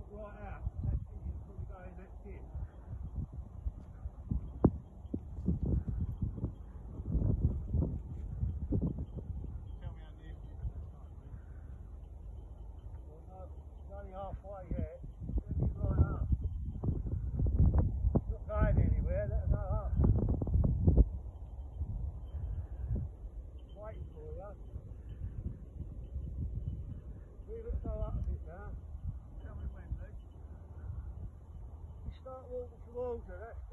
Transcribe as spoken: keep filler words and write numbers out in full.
right out. That's it, you probably go in that dip. Tell me how near you at that time, please. Well, no, it's only halfway yet. Then you right up. It's not going anywhere, let it go up. Waiting for you. Leave it go up a bit now. Tell me when, Luke. You start walking towards her, that's